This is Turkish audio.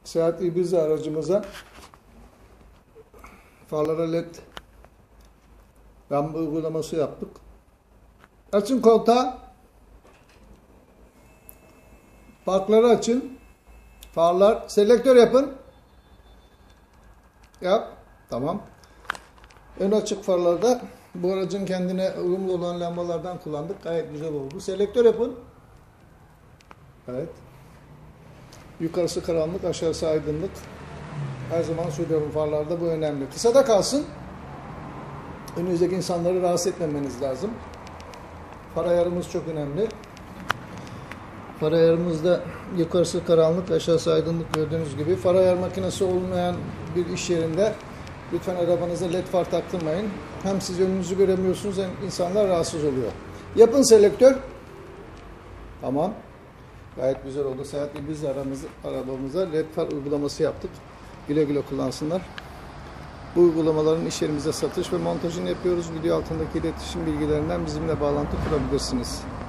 Seat Ibiza aracımıza farlara led lamba uygulaması yaptık. Açın koltuğa. Farkları açın. Farlar. Selektör yapın. Yap. Tamam. Ön açık farlarda bu aracın kendine uyumlu olan lambalardan kullandık. Gayet güzel oldu. Selektör yapın. Evet. Yukarısı karanlık, aşağısı aydınlık. Her zaman söylüyorum, farlarda bu önemli. Kısada kalsın. Önünüzdeki insanları rahatsız etmemeniz lazım. Far ayarımız çok önemli. Far ayarımızda yukarısı karanlık, aşağısı aydınlık gördüğünüz gibi. Far ayar makinesi olmayan bir iş yerinde lütfen arabanıza led far taktırmayın. Hem siz önünüzü göremiyorsunuz hem insanlar rahatsız oluyor. Yapın selektör. Tamam. Gayet güzel oldu. Seat Ibiza arabamıza led far uygulaması yaptık. Güle güle kullansınlar. Bu uygulamaların iş yerimizde satış ve montajını yapıyoruz. Video altındaki iletişim bilgilerinden bizimle bağlantı kurabilirsiniz.